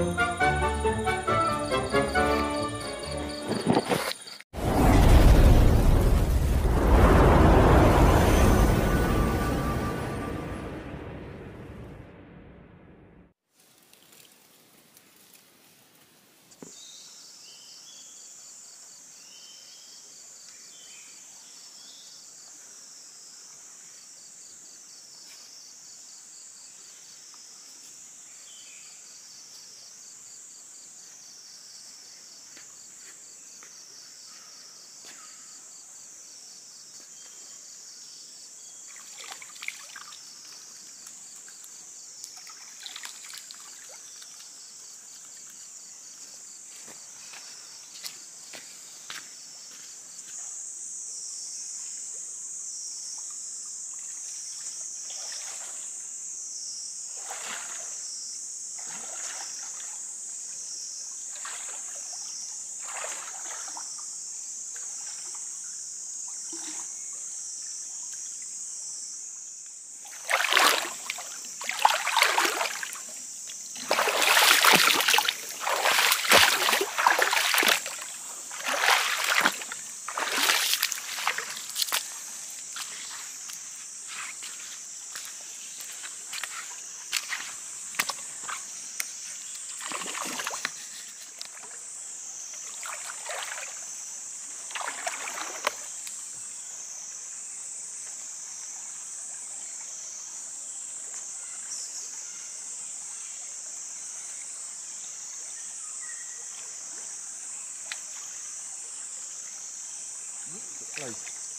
Like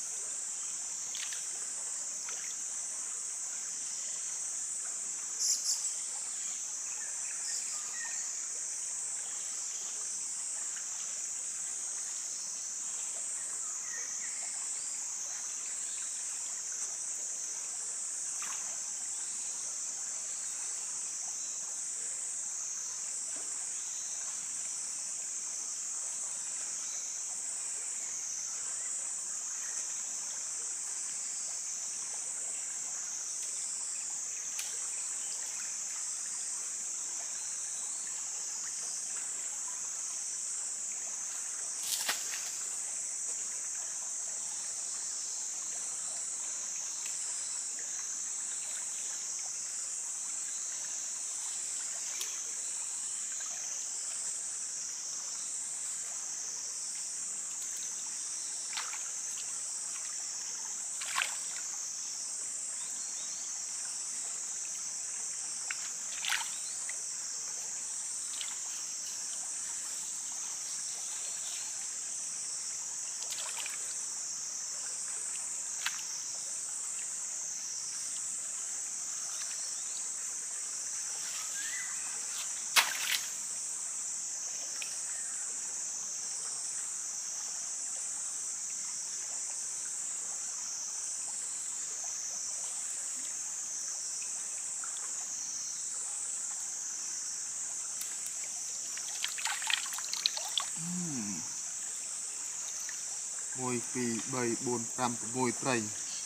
mùi pì bầy buồn trăm mùi tray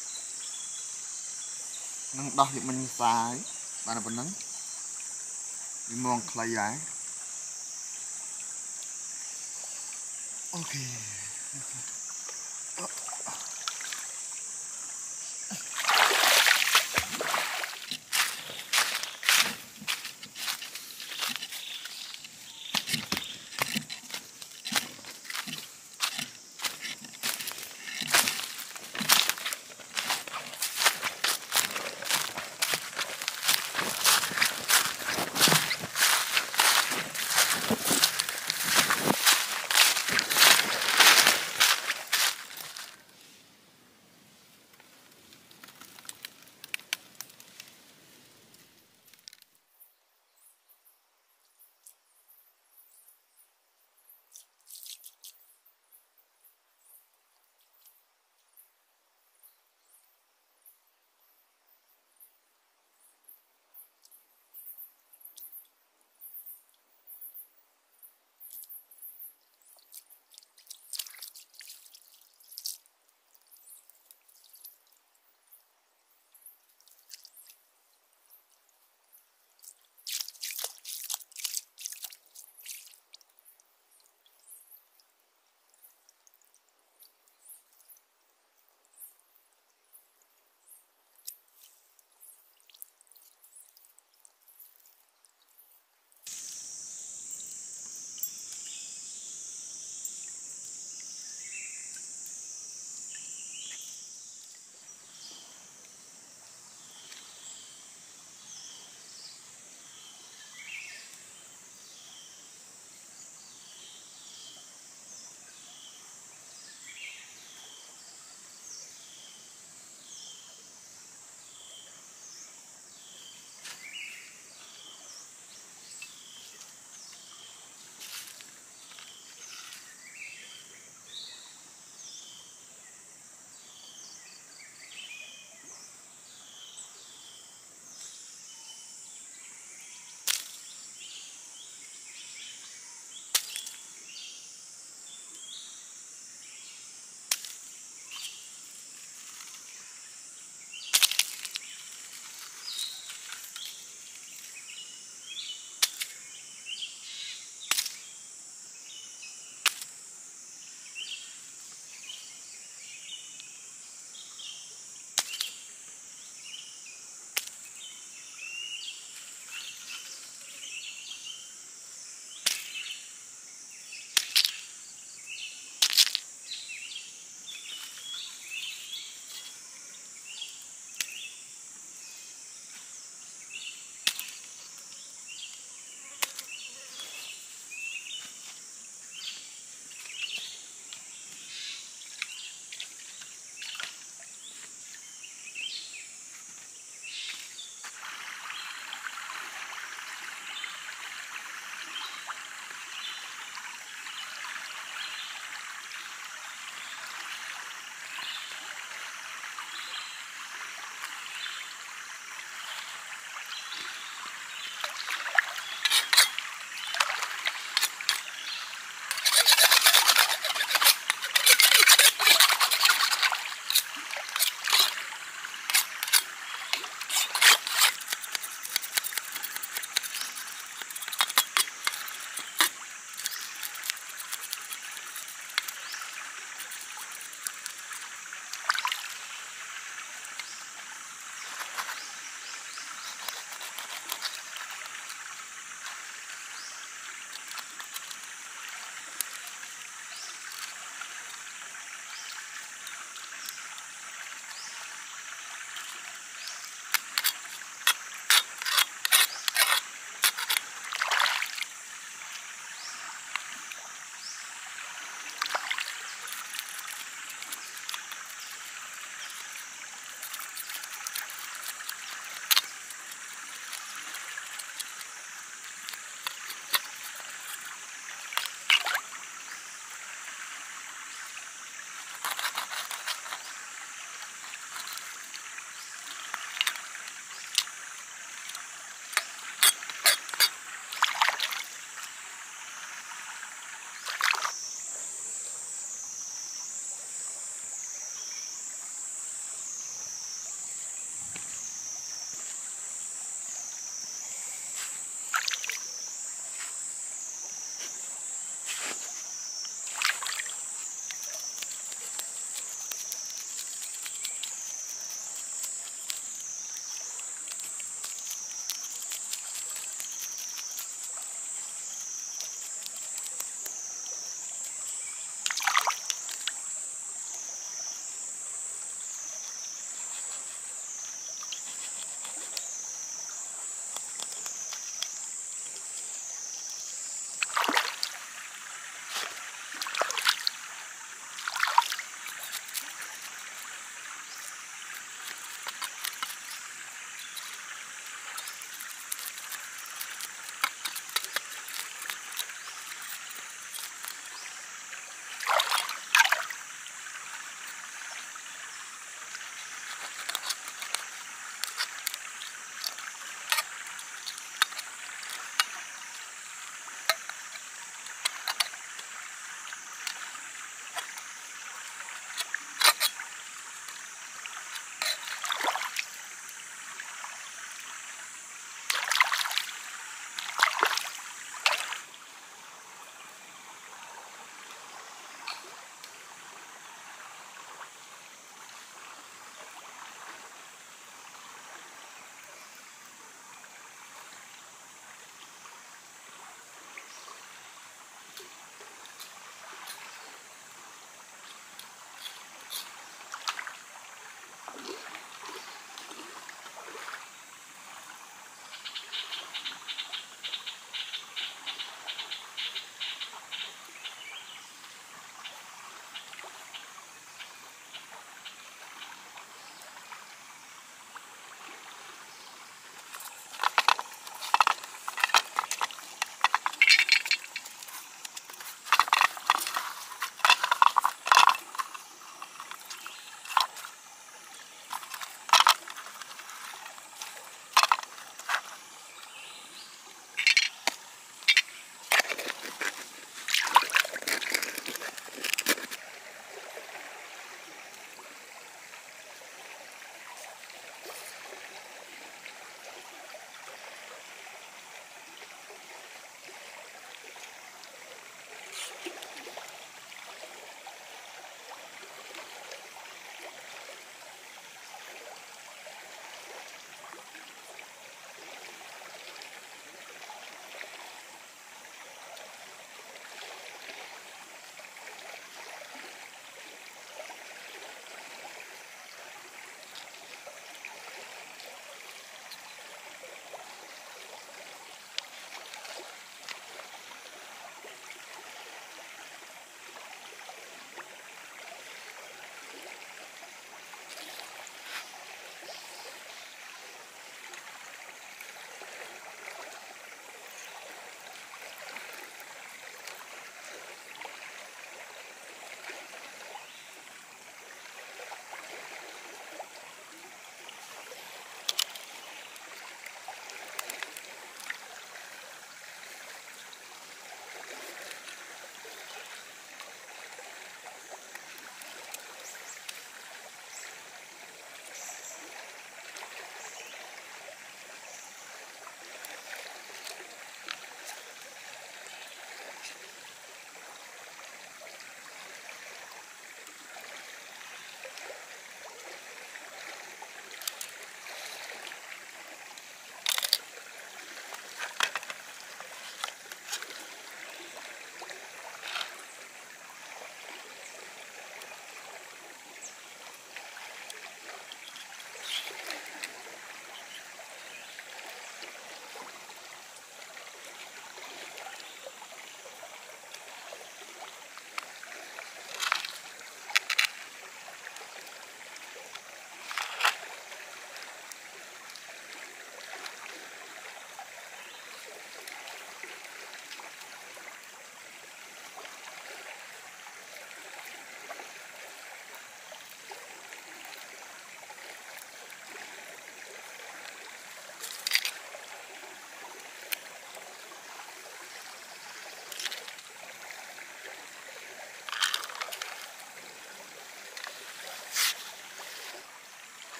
nâng đọc thì mình xài bạn là vẫn nâng mình mong khai giải ok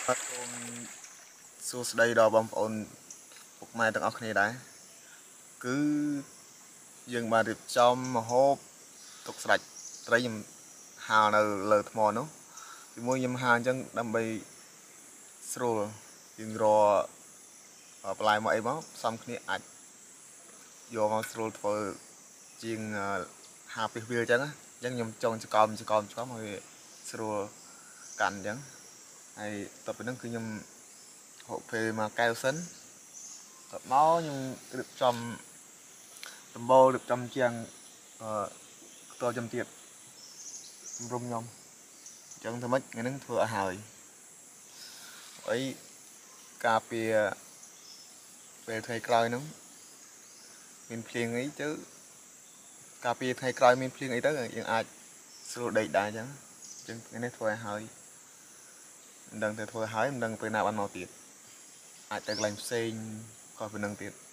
សូមសួស្តីដល់បងប្អូនពុកម៉ែទាំងអស់គ្នាដែរគឺយើងបានរៀបចំម្ហូបទុកស្ដាច់ត្រីខ្ញុំហាលនៅលើថ្មនោះពីមួយខ្ញុំហាលអញ្ចឹងដើម្បីស្រួលយើងរកបន្លែមកអីមកផ្សំគ្នាអាចយកមកស្រួលធ្វើជាងហាលពីវាអញ្ចឹងខ្ញុំចង់ចកមកវាស្រួលកាន់អញ្ចឹងហើយតទៅពីហ្នឹងគឺខ្ញុំហូបពេលមកកែវសិនតមកខ្ញុំរៀបចំដំបូលរៀបចំជាងខ្ទល់ចំទៀតរុំខ្ញុំអញ្ចឹងធ្វើម៉េចថ្ងៃហ្នឹងធ្វើឲ្យហើយអីការពារពេលថ្ងៃក្រោយហ្នឹងមានភ្លៀងអីទៅការពារថ្ងៃក្រោយមានភ្លៀងអីទៅយើងអាចស្រួលដេកដែរអញ្ចឹងថ្ងៃនេះធ្វើឲ្យហើយមិនដឹងទៅធ្វើហើយមិនដឹងពេលណាបានមកទៀតអាចទៅកន្លែងផ្សេងក៏ប៉ុណ្្នឹងទៀត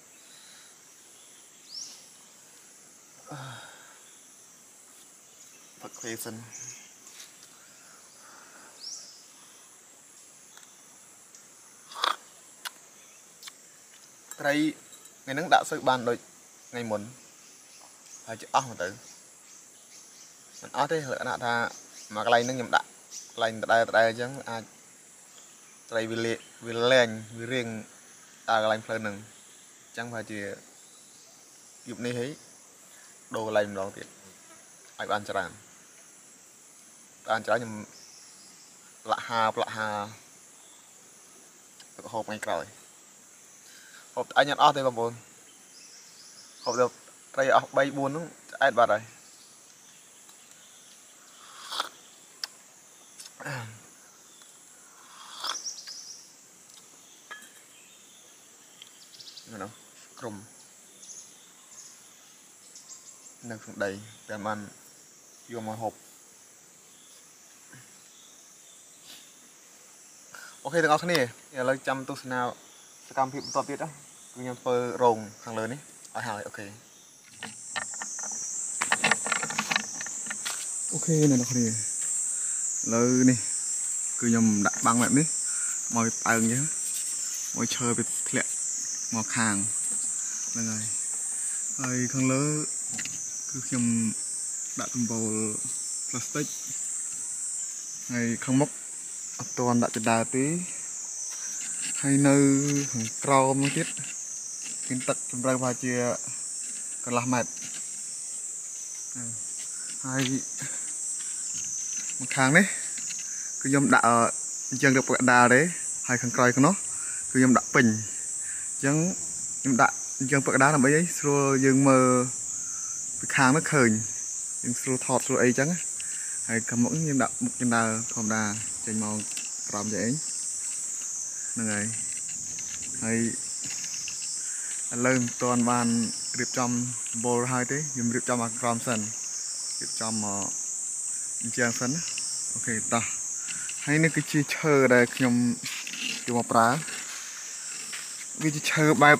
ផឹកពេលសិនត្រីថ្ងៃហ្នឹងដាក់ស៊ុយបានដូចថ្ងៃមុនហើយជិះអស់មកទៅមិនអស់ទេលក្ខណៈថាមកកន្លែងហ្នឹងខ្ញុំដាក់កន្លែងដដែលអញ្ចឹងអាចត្រីវាលែងវារៀងដើរកន្លែងផ្លូវហ្នឹងអញ្ចឹងប្រហែលជាយប់នេះហីដូរកន្លែងម្ដងទៀតឲ្យបានច្រើនខ្ញុំផ្លាក់ហាទៅហូបថ្ងៃក្រោយហូបអញអត់អស់ទេបងប្អូនហូបទៅត្រីអស់3 4ហ្នឹងឆ្អែតបាត់ហើយនោះក្រុមនៅក្នុងដីតែបានយកមកហូបអូខេទាំងអស់គ្នាឥឡូវចាំទស្សនាសកម្មភាពបន្តទៀតគឺខ្ញុំធ្វើរោងខាងលើនេះឲ្យហើយអូខេអ្នកនរគ្នាឥឡូវនេះគឺខ្ញុំដាក់បាំងបែបនេះមកផ្អើងចឹងមកឈើវាធ្លាក់មកខាងហ្នឹងហើយខាងលើគឺខ្ញុំដាក់ដំបូលផ្លាស្ទិកហើយខាងមុខអត់ទាន់ដាក់ចដាទេហើយនៅខាងក្រោមនោះទៀតមានទឹកជម្រៅប្រហែលជាកន្លះម៉ែត្រហើយមកខាងនេះគឺខ្ញុំដាក់អញ្ចឹងទៅកដាលទេហើយខាងក្រោយក្នុងនោះគឺខ្ញុំដាក់ពេញអញ្ចឹងខ្ញុំដាក់អញ្ចឹងកដាលដើម្បីអីស្រួលយើងមើលពីខាងនោះឃើញយើងស្រួលថតស្រួលអីអញ្ចឹងហើយខាងមុខខ្ញុំដាក់មុខចណ្ដើធម្មតាចេញមកក្រោមចេញហ្នឹងហើយឥឡូវមិនទាន់បានរៀបចំបូលហើយទេខ្ញុំរៀបចំមកក្រោមសិនរៀបចំមកអញ្ចឹងសិនអូខេតោះហើយនេះគឺជាឈើដែលខ្ញុំយកមកប្រើវាជាឈើបែប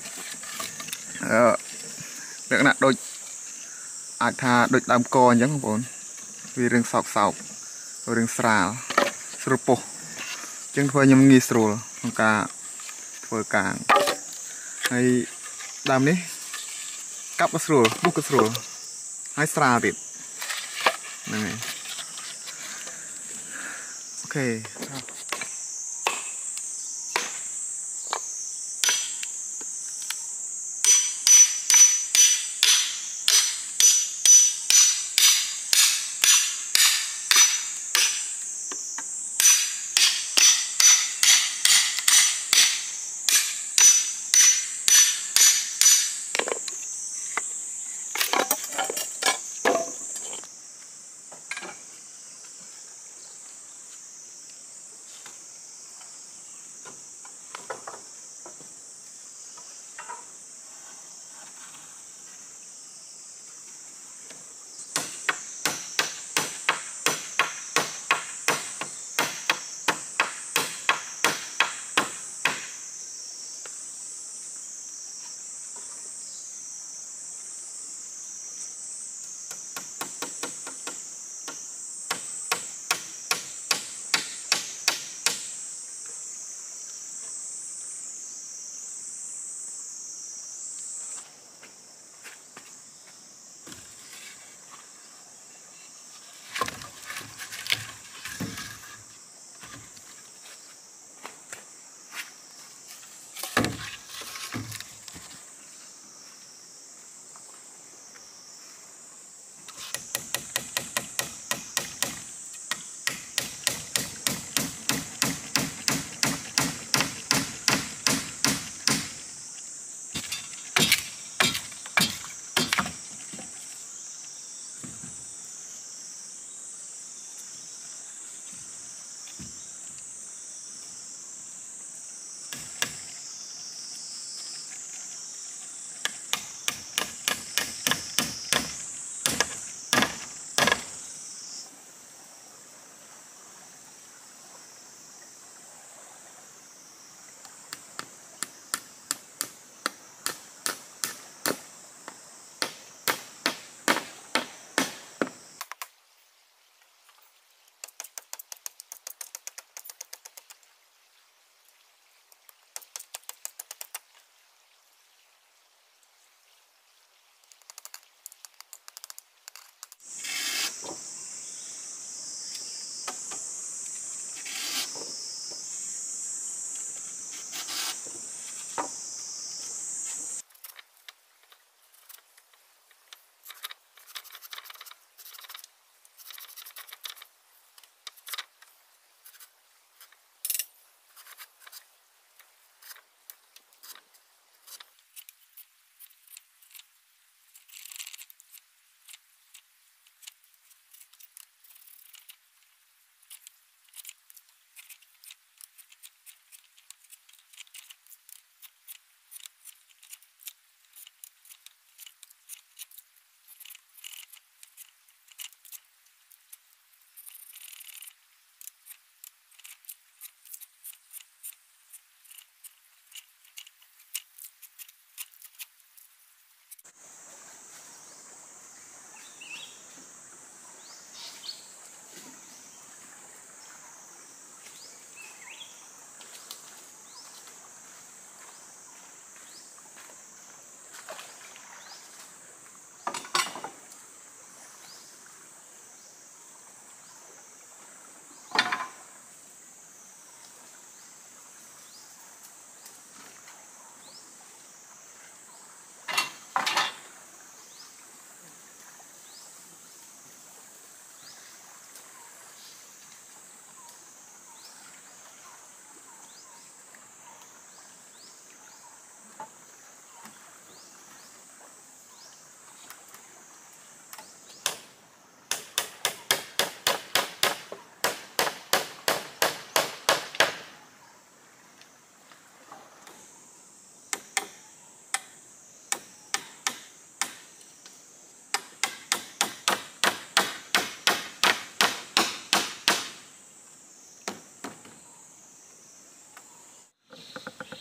លក្ខណៈដូចអាចថាដូចដើមកអញ្ចឹងបងប្អូនវារឿងសោករឿងស្រាលស្រួលពុះអញ្ចឹងធ្វើខ្ញុំងាយស្រួលក្នុងការធ្វើកាងហើយដើមនេះកាប់ក៏ស្រួលពុះក៏ស្រួលហើយស្រាលទៀតហ្នឹងហើយអូខេ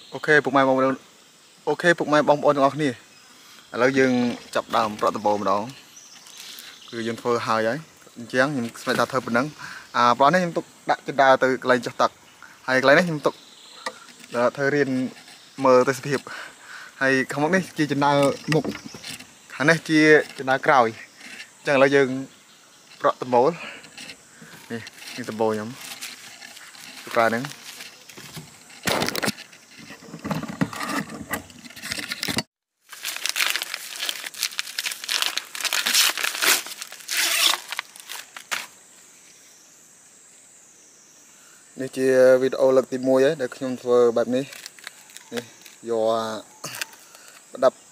ok phục mai bong ok phục mai bong ôn ngọc nè là dương chập đàm bọt tầm bồ mà đó cứ dương phơi hai ấy chén nhưng phải ta thơ bên nắng bọt này nhưng tục đặt trên đà từ lấy cho tặc hay lấy này nhưng tục thơ riêng mờ tới hiệp hay không biết chi trên đà mục hắn này chia trên đà cào chẳng là dương bọt tầm bồ nè nhưng tầm bồ nhắm ra nắngนี่จีวิดีโอหลักที่มวยเด็กខ្ញុំធ្វើแบบนี้นี่យកประดับ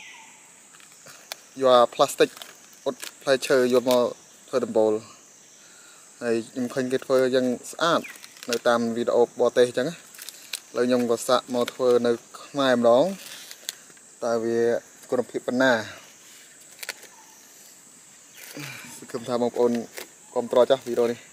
យកផ្លាស្ទិកអត់ផ្លែឈើយកមកធ្វើដំបូលហើយខ្ញុំឃើញគេធ្វើយ៉ាងស្អាតនៅតាមវីដេអូបរទេសអញ្ចឹងឥឡូវខ្ញុំក៏សាកមកធ្វើនៅខ្មែរម្ដងតើវាគុណភាពប៉ុណ្ណាសង្ឃឹមថាបងប្អូនគាំទ្រចាស់វីដេអូនេះ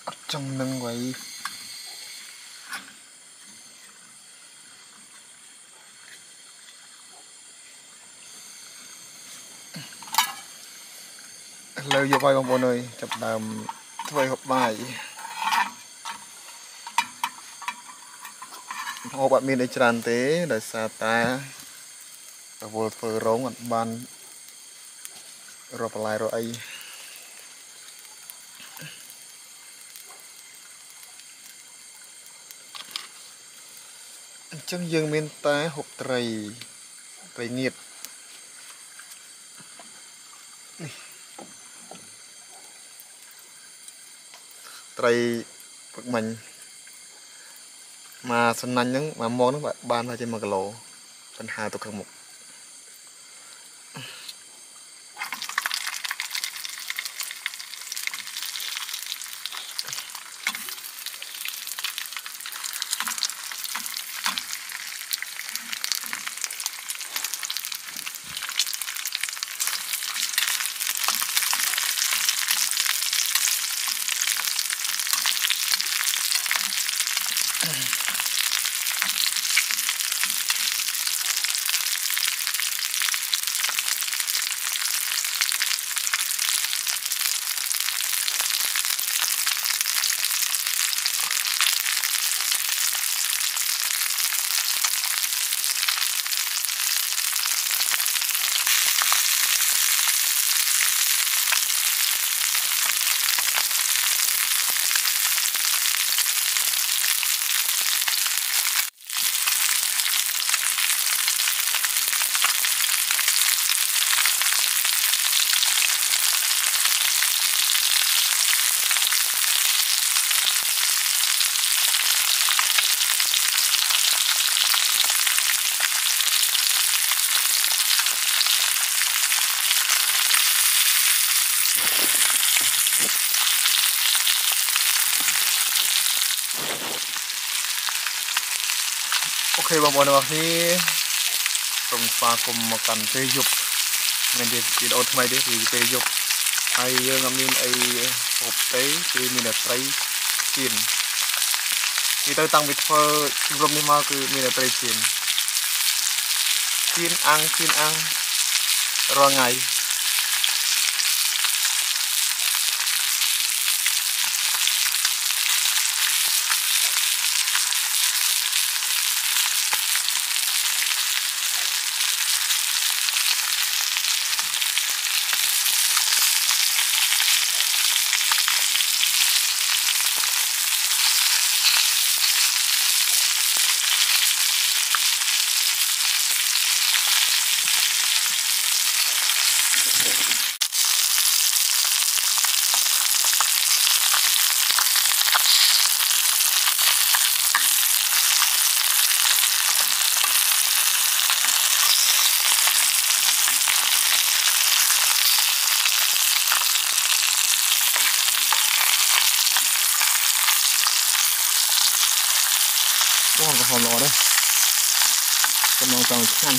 trong nâng vậy lời vô vai bông ơi chập đàm thuê hộp bài hộp bạn mình để tràn tế để xa ta vô phơ rống ở ban rồi lại rồi ấy chân dương miền ta hộp trầy trầy nghiệt trầy cực mạnh mà sân nanh những mà món nó bạn ban ra trên một lỗ phần hai tục một ok bông bồn này thì trong pha cùng một cần tê dục mình đi đâu thay đi thì tê dục hay ngắm nhìn ấy hộp tế thì mình là tây chín thì tôi tăng vịt phơ rôm đi mà cứ mình là tây chín ăn rồi ngày có hòn lò đấy con màu càng khăn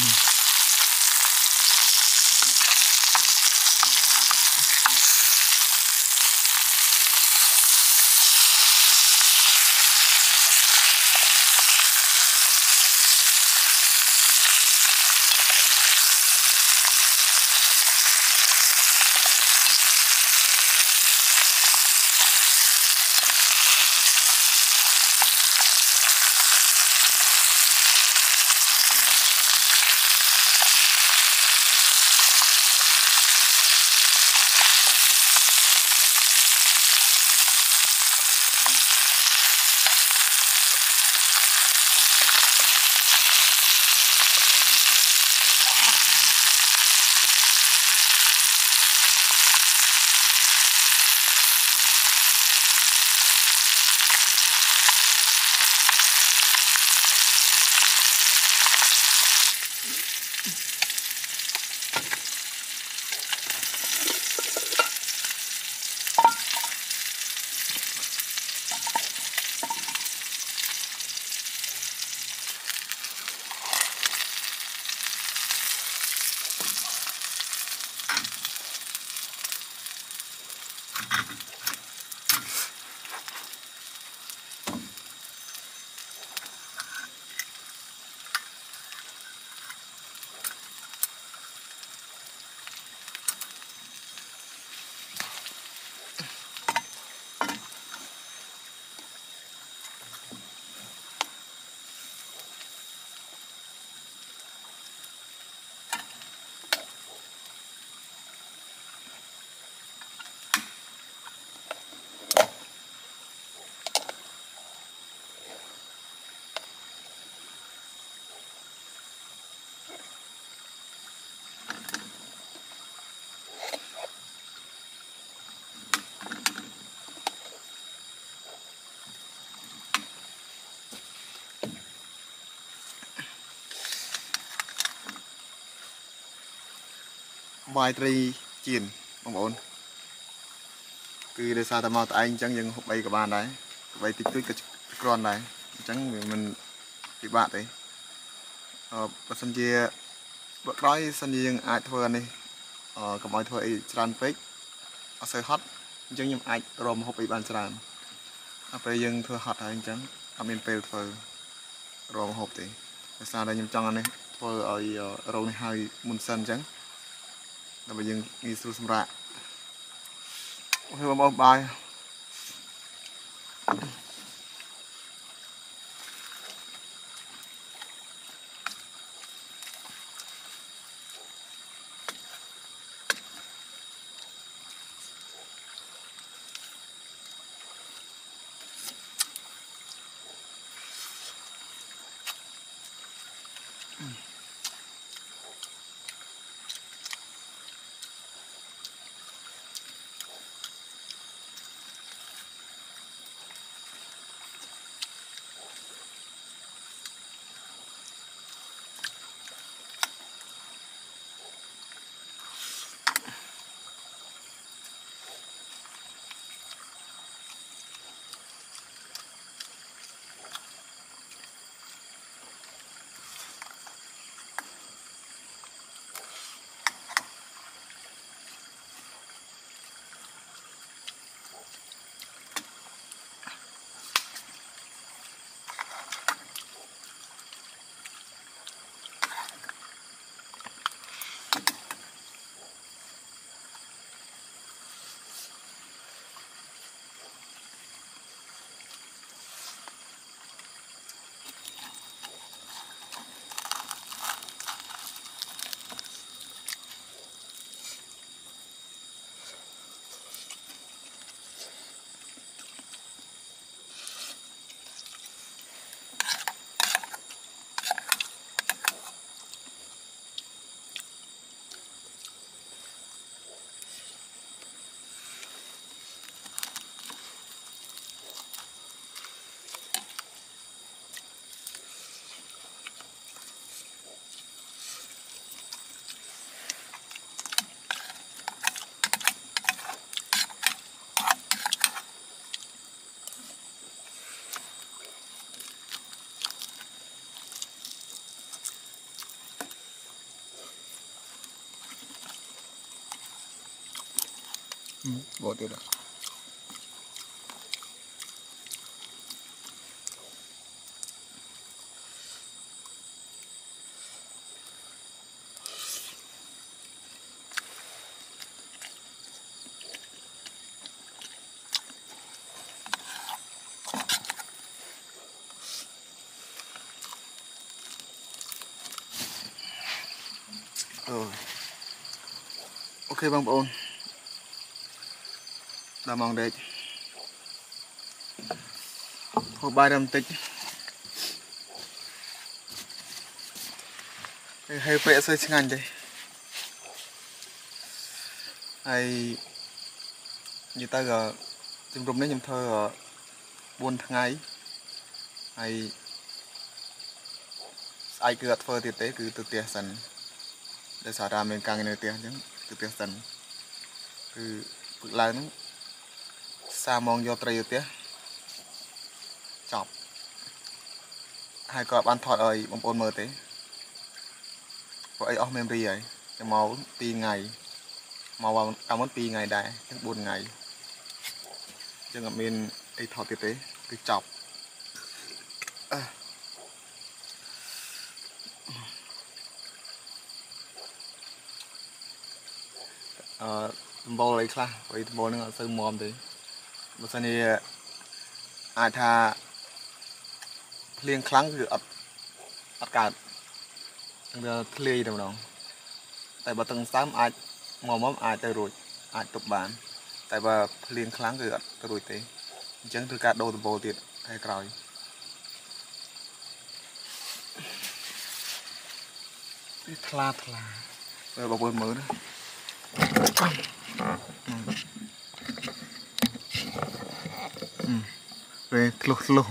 vài tri chiên bông ổn cứ để sao tao mau tại anh chẳng dừng hộp bay của bạn đấy bay tích túi cái con này chẳng mình bị bạn đấy bớt sân chia bớt nói sân chia ai thưa này cầm ai thưa tràn fake ở sợi hot chẳng nhưng ai rom hộp bay bàn tràn bây giờ thưa hot hay chẳng ở bên pel thưa rom hộp thì sao đây nhưng trong anh này thưa ở rau này hai muôn sân chẳng là bây giờ nghi sưu xâm rạ hơi bài bộ tiêu đó ok bang ôn đã mong đấy hộp bài đầm tích hay vẽ xây ngành đây hay như ta gờ chừng rùm đấy nhầm thơ buôn thằng ấy hay ai cứ phơ tiệt tế cứ từ tiệt sần để xả ra mình càng ngày tiệt chứ từ tiệt sần cứ cực lại nó xa mong do tây tiệt chọc hai cọp ăn thọt ơi bông ôn mờ tế vậy ông memory ấy cái máu pi ngày màu vào cảm ơn pi ngày đại chắc 4 ngày chứ ngậm bên ấy thọt tiệt tế cứ chọc bò lấy khla vậy bò nó sơn mồm thế một số này ai tha liên khángคืออากาศทะเลตรงนั้นแต่บ่ต้องซ้ำអាចមកអាចទៅរួចអាចទប់បានតែបើភ្លៀងខ្លាំងគឺអត់ទៅរួចទេអញ្ចឹងធ្វើការដូរដំបូលទៀតហើយក្រោយថ្លាមើលបងប្អូនមើលណាvề lục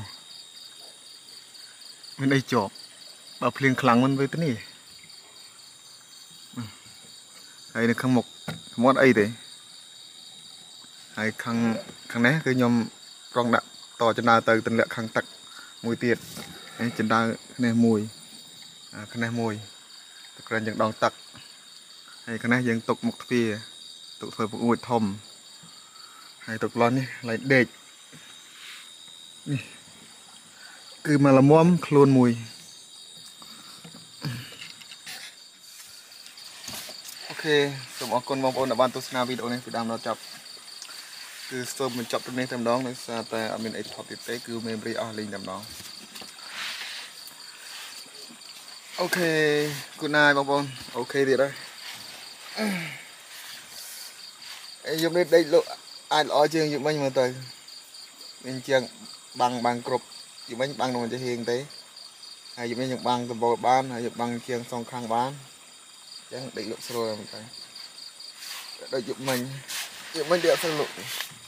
bên đây chọp bảo phèn khăng bên với thế này ហើយនៅខាងមុខមាត់អីទេហើយខាងនេះគឺខ្ញុំប្រងដាក់តចណ្ដើទៅទម្លាក់ខាងទឹកមួយទៀតនេះចណ្ដើនេះមួយខាងនេះមួយទៅក្រាញ់យើងដងទឹកហើយខាងនេះយើងទុកមុខទ្វារទុកធ្វើពុកមួយធំហើយទុកឡននេះឡៃដេកនេះគឺមកលំមខ្លួនមួយអូខេសូមអរគុណបងប្អូនដែលបានទស្សនាវីដេអូនេះពីដើមដល់ចប់គឺសូមបញ្ចប់ត្រឹមនេះតែម្ដងដោយសារតែអត់មានអីថតទៀតទេគឺមេមរីអស់លេងតែម្ដងអូខេ good night បងប្អូនអូខេទៀតហើយយប់នេះដេកលោកអាចល្អជាងយប់មិញមើលទៅមានជាងបាំងគ្រប់យប់មិញបាំងក្នុងជាហៀងទេហើយយប់នេះយើងបាំងដំបូលបានហើយយើងបាំងជាងសងខាងបានអញ្ចឹងដេកលក់ស្រួលមែនតើដូចយប់មិញដេកអត់ស្រួលលក់ទេ